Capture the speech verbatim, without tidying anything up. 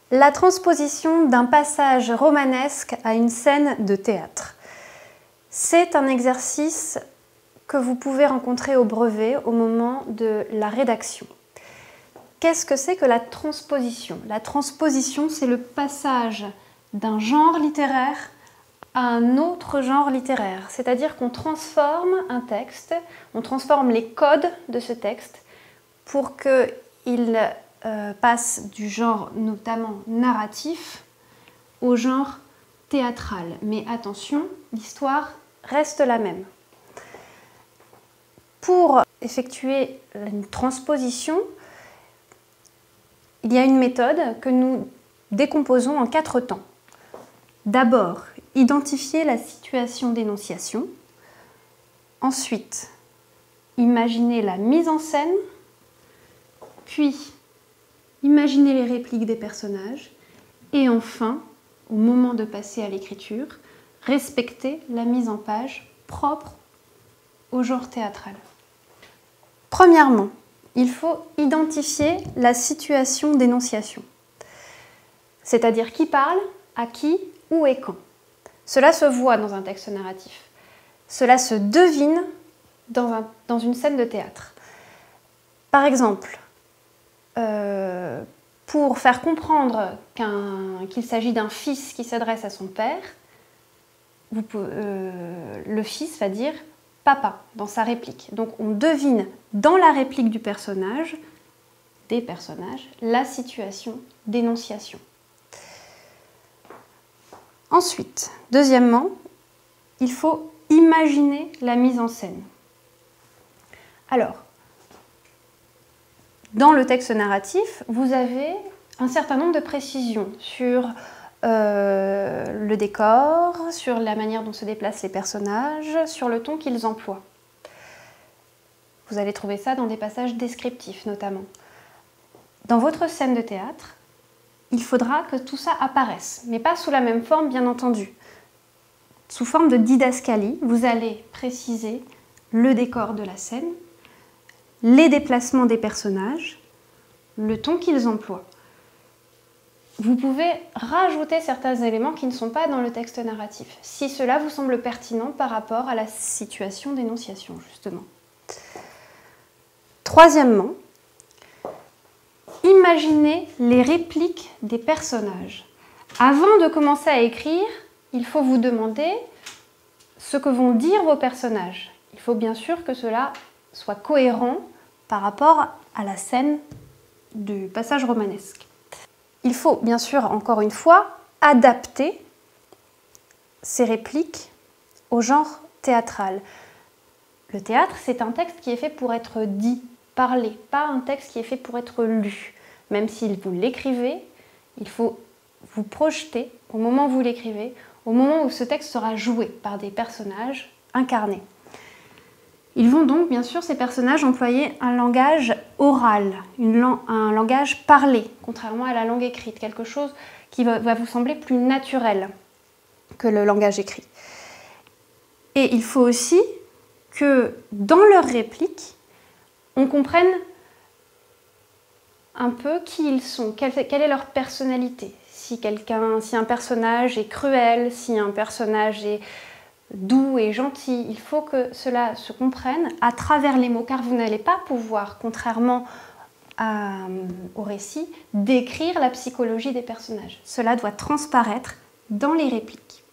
La transposition d'un passage romanesque à une scène de théâtre. C'est un exercice que vous pouvez rencontrer au brevet au moment de la rédaction. Qu'est-ce que c'est que la transposition? La transposition, c'est le passage d'un genre littéraire à un autre genre littéraire. C'est-à-dire qu'on transforme un texte, on transforme les codes de ce texte pour qu'il euh, passe du genre notamment narratif au genre théâtral. Mais attention, l'histoire reste la même. Pour effectuer une transposition, il y a une méthode que nous décomposons en quatre temps. D'abord, identifier la situation d'énonciation. Ensuite, imaginer la mise en scène. Puis, imaginer les répliques des personnages. Et enfin, au moment de passer à l'écriture, respecter la mise en page propre au genre théâtral. Premièrement, il faut identifier la situation d'énonciation, c'est-à-dire qui parle, à qui, où et quand. Cela se voit dans un texte narratif, cela se devine dans, un, dans une scène de théâtre. Par exemple, euh, pour faire comprendre qu'un, qu'il s'agit d'un fils qui s'adresse à son père, vous pouvez, euh, le fils va dire « papa » dans sa réplique. Donc on devine dans la réplique du personnage, des personnages, la situation d'énonciation. Ensuite, deuxièmement, il faut imaginer la mise en scène. Alors, dans le texte narratif, vous avez un certain nombre de précisions sur euh, le décor, sur la manière dont se déplacent les personnages, sur le ton qu'ils emploient. Vous allez trouver ça dans des passages descriptifs notamment. Dans votre scène de théâtre, il faudra que tout ça apparaisse, mais pas sous la même forme bien entendu. Sous forme de didascalie, vous allez préciser le décor de la scène, les déplacements des personnages, le ton qu'ils emploient. Vous pouvez rajouter certains éléments qui ne sont pas dans le texte narratif, si cela vous semble pertinent par rapport à la situation d'énonciation, justement. Troisièmement, imaginez les répliques des personnages. Avant de commencer à écrire, il faut vous demander ce que vont dire vos personnages. Il faut bien sûr que cela soit cohérent par rapport à la scène du passage romanesque. Il faut bien sûr, encore une fois, adapter ces répliques au genre théâtral. Le théâtre, c'est un texte qui est fait pour être dit, parlé, pas un texte qui est fait pour être lu. Même si vous l'écrivez, il faut vous projeter au moment où vous l'écrivez, au moment où ce texte sera joué par des personnages incarnés. Ils vont donc, bien sûr, ces personnages employer un langage oral, une lang- un langage parlé, contrairement à la langue écrite, quelque chose qui va, va vous sembler plus naturel que le langage écrit. Et il faut aussi que dans leurs répliques, on comprenne un peu qui ils sont, quelle, quelle est leur personnalité. Si, quelqu'un, si un personnage est cruel, si un personnage est doux et gentil, il faut que cela se comprenne à travers les mots, car vous n'allez pas pouvoir, contrairement à, au récit, décrire la psychologie des personnages. Cela doit transparaître dans les répliques.